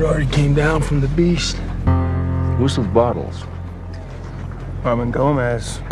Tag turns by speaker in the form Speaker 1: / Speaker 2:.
Speaker 1: Word already came down from the beast.
Speaker 2: Whistled bottles.
Speaker 3: Armin Gomez.